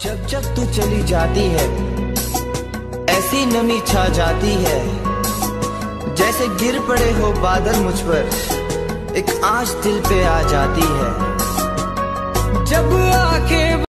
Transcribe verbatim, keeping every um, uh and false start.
जब जब तू चली जाती है ऐसी नमी छा जाती है, जैसे गिर पड़े हो बादल मुझ पर एक आँच दिल पे आ जाती है। जब आके